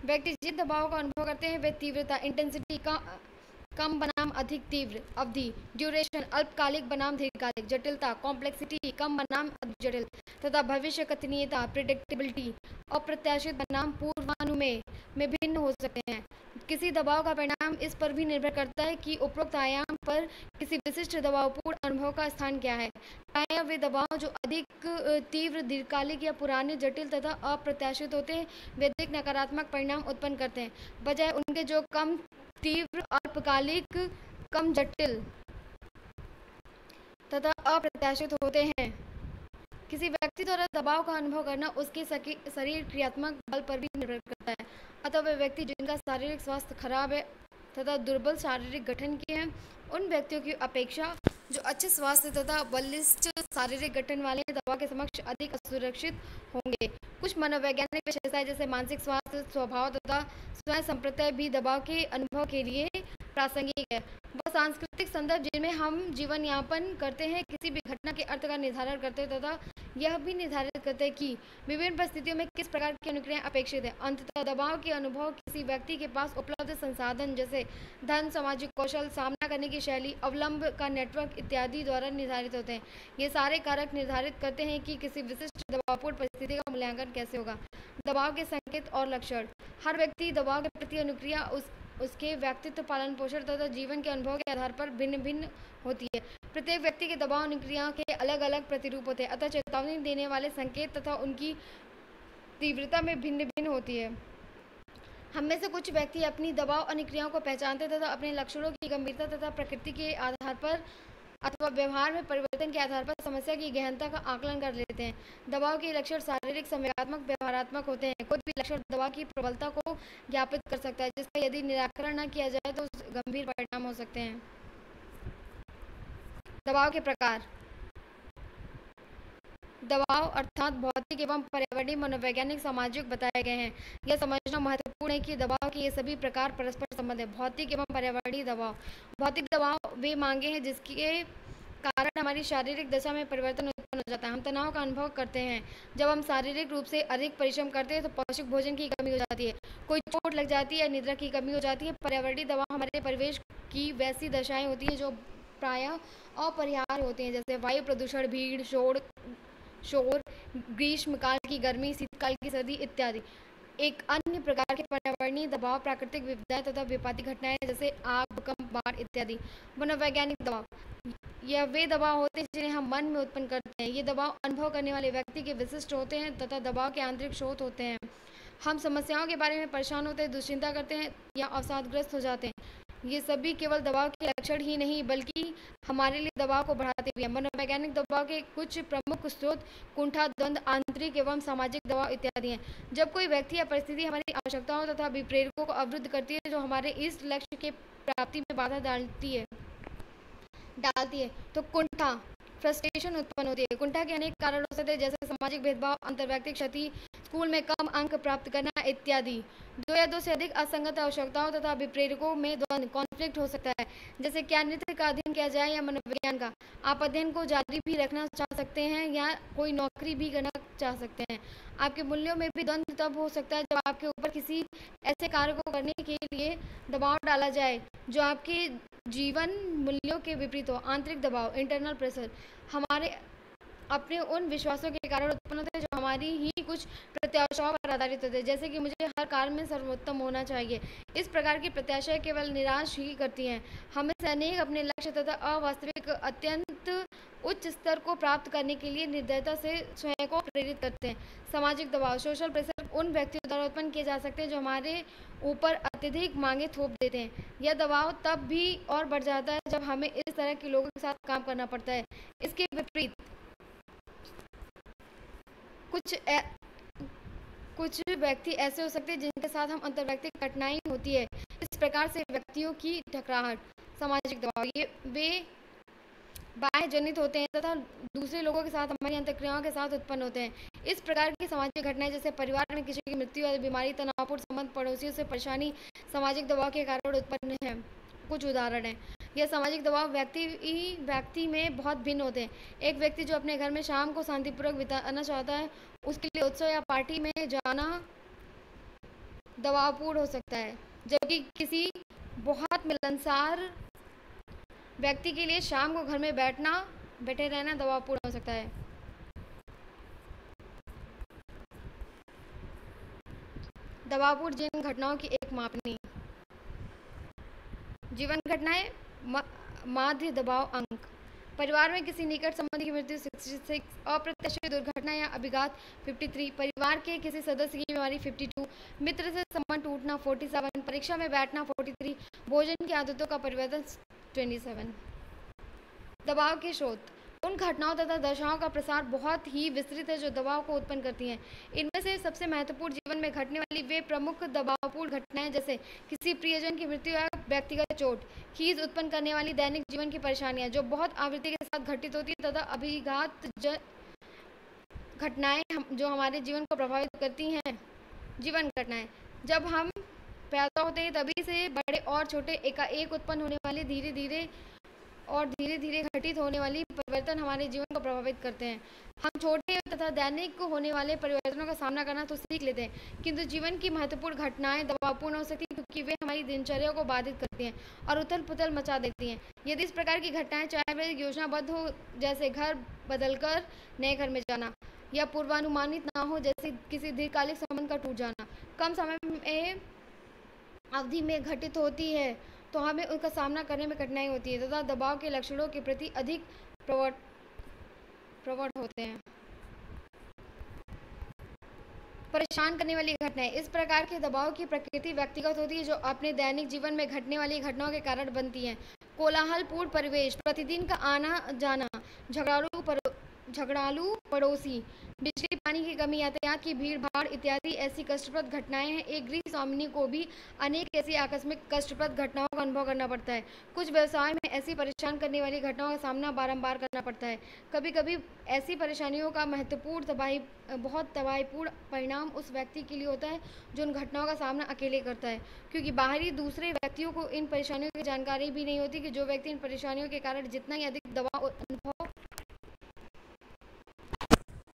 व्यक्ति जिन दबाव का अनुभव करते हैं वे तीव्रता इंटेंसिटी का कम बनाम अधिक तीव्र, अवधि ड्यूरेशन अल्पकालिक बनाम दीर्घकालिक, जटिलता कॉम्प्लेक्सिटी कम बनाम अधिक जटिल, तथा भविष्य कथनीयता प्रिडिक्टेबिलिटी अप्रत्याशित बनाम पूर्वानुमेय में भिन्न हो सकते हैं। किसी दबाव का परिणाम इस पर भी निर्भर करता है कि उपरोक्त आयाम पर किसी विशिष्ट दबावपूर्ण अनुभव का स्थान क्या है। प्रायः वे दबाव जो अधिक तीव्र, दीर्घकालिक या पुराने, जटिल तथा अप्रत्याशित होते हैं वे अधिक नकारात्मक परिणाम उत्पन्न करते हैं, बजाय उनके जो कम तीव्र, अल्पकालिक, कम जटिल तथा अप्रत्याशित होते हैं। किसी व्यक्ति द्वारा दबाव का अनुभव करना उसके शरीर क्रियात्मक बल पर भी निर्भर करता है। अतः वे व्यक्ति जिनका शारीरिक स्वास्थ्य खराब है तथा दुर्बल शारीरिक गठन के हैं, उन व्यक्तियों की अपेक्षा जो अच्छे स्वास्थ्य तथा बलिष्ठ शारीरिक गठन वाले दबाव के समक्ष अधिक असुरक्षित होंगे। कुछ मनोवैज्ञानिक विशेषताएं जैसे मानसिक स्वास्थ्य, स्वभाव तथा स्वयं संप्रत्यय भी दबाव के अनुभव के लिए प्रासंगिक है। वह सांस्कृतिक संदर्भ जिनमें हम जीवन यापन करते हैं किसी भी घटना के अर्थ का निर्धारण करते हैं तथा यह भी निर्धारित करते हैं कि विभिन्न परिस्थितियों में किस प्रकार की अनुक्रियाएं अपेक्षित है। अंततः दबाव के अनुभव किसी व्यक्ति के पास उपलब्ध संसाधन जैसे धन, सामाजिक कौशल, सामना करने की शैली, अवलंब का नेटवर्क इत्यादि द्वारा निर्धारित होते हैं। ये सारे कारक निर्धारित करते हैं कि किसी विशिष्ट दबावपूर्ण परिस्थिति का मूल्यांकन कैसे होगा। दबाव के संकेत और लक्षण। हर व्यक्ति दबाव के प्रति अनुक्रिया उसके व्यक्तित्व, पालन पोषण तथा जीवन के अनुभव के आधार पर भिन्न भिन्न होती है। प्रत्येक व्यक्ति के दबाव अनुक्रियाओं के अलग अलग प्रतिरूप होते हैं, अतः चेतावनी देने वाले संकेत तथा उनकी तीव्रता में भिन्न भिन्न होती है। हम में से कुछ व्यक्ति अपनी दबाव अनुक्रियाओं को पहचानते तथा अपने लक्षणों की गंभीरता तथा प्रकृति के आधार पर अथवा व्यवहार में परिवर्तन के आधार पर समस्या की गहनता का आकलन कर लेते हैं। दबाव के लक्षण शारीरिक, संवेगात्मक, व्यवहारात्मक होते हैं। कोई भी लक्षण दबाव की प्रबलता को ज्ञापित कर सकता है, जिसका यदि निराकरण न किया जाए तो गंभीर परिणाम हो सकते हैं। दबाव के प्रकार। दबाव अर्थात भौतिक एवं पर्यावरणीय, मनोवैज्ञानिक, सामाजिक बताए गए हैं। यह समझना महत्वपूर्ण है कि दबाव के ये सभी प्रकार परस्पर संबंध है। भौतिक एवं पर्यावरणीय दबाव। भौतिक दबाव वे मांगे हैं जिसके कारण हमारी शारीरिक दशा में परिवर्तन उत्पन्न हो जाता है। हम तनाव का अनुभव करते हैं। जब हम शारीरिक रूप से अधिक परिश्रम करते हैं तो पौष्टिक भोजन की कमी हो जाती है, कोई चोट लग जाती है, निद्रा की कमी हो जाती है। पर्यावरणीय दबाव हमारे परिवेश की वैसी दशाएं होती हैं जो प्रायः अपरिहार्य होती हैं, जैसे वायु प्रदूषण, भीड़, शोर, ग्रीष्मकाल की गर्मी, शीतकाल की सर्दी इत्यादि। एक अन्य प्रकार के पर्यावरणीय दबाव प्राकृतिक विपदाएं तथा विपाती घटनाएं जैसे आग, भूकंप, बाढ़ इत्यादि। मनोवैज्ञानिक दबाव। यह वे दबाव होते हैं जिन्हें हम मन में उत्पन्न करते हैं। ये दबाव अनुभव करने वाले व्यक्ति के विशिष्ट होते हैं तथा दबाव के आंतरिक स्रोत होते हैं। हम समस्याओं के बारे में परेशान होते हैं, दुश्चिंता करते हैं या अवसादग्रस्त हो जाते हैं। ये सभी केवल दबाव के लक्षण ही नहीं बल्कि हमारे लिए दबाव को बढ़ाते भी हैं। मनोवैज्ञानिक दबाव के कुछ प्रमुख स्रोत कुंठा, द्वंद्व, आंतरिक एवं सामाजिक दबाव इत्यादि हैं। जब कोई व्यक्ति या परिस्थिति हमारी आवश्यकताओं तथा अभिप्रेरकों को अवरुद्ध करती है, जो हमारे इस लक्ष्य के प्राप्ति में बाधा डालती है तो कुंठा, फ्रस्ट्रेशन उत्पन्न होती है। कुंठा के अनेक कारण हो सकते हैं, जैसे सामाजिक भेदभाव, अंतर्व्यक्तिक क्षति, स्कूल में कम अंक प्राप्त करना इत्यादि। दो या दो से अधिक असंगत आवश्यकताओं तथा अभिप्रेरकों में द्वंद्व, कॉन्फ्लिक्ट हो सकता है, जैसे क्या नृत्य का अध्ययन किया जाए या मनोविज्ञान का। आप अध्ययन को जारी भी रखना चाह सकते हैं या कोई नौकरी भी करना चाह सकते हैं। आपके मूल्यों में भी द्वंद्व तब हो सकता है जब आपके ऊपर किसी ऐसे कार्य को करने के लिए दबाव डाला जाए जो आपके जीवन मूल्यों के विपरीत हो। आंतरिक दबाव, इंटरनल प्रेशर, हमारे अपने उन विश्वासों के कारण उत्पन्न होते हैं जो हमारी ही कुछ प्रत्याशाओं पर आधारित होते हैं, जैसे कि मुझे हर कार्य में सर्वोत्तम होना चाहिए। इस प्रकार की प्रत्याशाएं केवल निराश ही करती हैं। हमें सैनिक अपने लक्ष्य तथा अवास्तविक अत्यंत उच्च स्तर को प्राप्त करने के लिए निर्दयता से स्वयं को प्रेरित करते हैं। सामाजिक दबाव, सोशल प्रेशर उन व्यक्तियों द्वारा उत्पन्न किए जा सकते हैं जो हमारे ऊपर अत्यधिक मांगे थोप देते हैं। यह दबाव तब भी और बढ़ जाता है जब हमें इस तरह के लोगों के साथ काम करना पड़ता है। इसके विपरीत कुछ व्यक्ति ऐसे हो सकते हैं जिनके साथ हम अंतर्व्यक्तिक कठिनाई होती है। इस प्रकार से व्यक्तियों की टकराहट। सामाजिक दबाव, ये वे बाह्य जनित होते हैं तथा दूसरे लोगों के साथ हमारी अंतःक्रियाओं के साथ उत्पन्न होते हैं। इस प्रकार की सामाजिक घटनाएं जैसे परिवार में किसी की मृत्यु या बीमारी, तनावपूर्ण संबंध, पड़ोसियों से परेशानी सामाजिक दबाव के कारण उत्पन्न है। कुछ उदाहरण हैं। यह सामाजिक दबाव व्यक्ति में बहुत भिन्न होते हैं। एक व्यक्ति जो अपने घर में शाम को शांतिपूर्वक बिताना चाहता है, उसके लिए उत्सव या पार्टी में जाना दबावपूर्ण हो सकता है, जबकि किसी बहुत मिलनसार व्यक्ति के लिए शाम को घर में बैठे रहना दबावपूर्ण हो सकता है। दबावपूर्ण जीवन घटनाओं की एक मापनी। जीवन घटनाएं माध्य दबाव अंक। परिवार में किसी निकट संबंधी की मृत्यु 66, अप्रत्याशित दुर्घटना या अभिघात 53, परिवार के किसी सदस्य की बीमारी 52, मित्र से संबंध टूटना 47, परीक्षा में बैठना 43, भोजन की आदतों का परिवर्तन 27। दबाव के स्रोत। उन घटनाओं तथा दशाओं का प्रसार बहुत ही विस्तृत है जो दबाव को उत्पन्न करती हैं। इनमें से सबसे महत्वपूर्ण जीवन में घटने वाली वे प्रमुख दबावपूर्ण घटनाएं जैसे किसी प्रियजन की मृत्यु या व्यक्तिगत चोट, खीज उत्पन्न करने वाली दैनिक जीवन की परेशानियां जो बहुत आवृत्ति के साथ घटित होती है, तथा अभिघात घटनाएं जो हमारे जीवन को प्रभावित करती हैं। जीवन घटनाएं जब हम पैदा होते हैं तभी से बड़े और छोटे एकाएक उत्पन्न होने वाले धीरे धीरे घटित होने वाली परिवर्तन हमारे जीवन को प्रभावित करते हैं। हम छोटे तथा दैनिक होने वाले परिवर्तनों का सामना करना तो सीख लेते हैं, किंतु जीवन की महत्वपूर्ण घटनाएं दबावपूर्ण हो सकती हैं क्योंकि वे हमारी दिनचर्या को बाधित करती हैं और उथल पुथल मचा देती हैं। यदि इस प्रकार की घटनाएं चाहे वे योजनाबद्ध हो, जैसे घर बदलकर नए घर में जाना, या पूर्वानुमानित ना हो, जैसे किसी दीर्घकालिक संबंध का टूट जाना, कम समय में अवधि में घटित होती है तो हमें उनका सामना करने में कठिनाई होती है तथा दबाव के लक्षणों के प्रति अधिक प्रवण होते हैं। परेशान करने वाली घटनाएं। इस प्रकार के दबाव की प्रकृति व्यक्तिगत होती है जो अपने दैनिक जीवन में घटने वाली घटनाओं के कारण बनती हैं। कोलाहलपूर्ण परिवेश, प्रतिदिन का आना जाना, झगड़ालू पड़ोसी, बिजली पानी की कमी, यातायात की भीड़ भाड़ इत्यादि ऐसी कष्टप्रद घटनाएं हैं। एक गृह स्वामिनी को भी अनेक ऐसी आकस्मिक कष्टप्रद घटनाओं का अनुभव करना पड़ता है। कुछ व्यवसाय में ऐसी परेशान करने वाली घटनाओं का सामना बारंबार करना पड़ता है। कभी कभी ऐसी परेशानियों का बहुत तबाहीपूर्ण परिणाम उस व्यक्ति के लिए होता है जो उन घटनाओं का सामना अकेले करता है, क्योंकि बाहरी दूसरे व्यक्तियों को इन परेशानियों की जानकारी भी नहीं होती कि जो व्यक्ति इन परेशानियों के कारण जितना ही अधिक दबाव अनुभव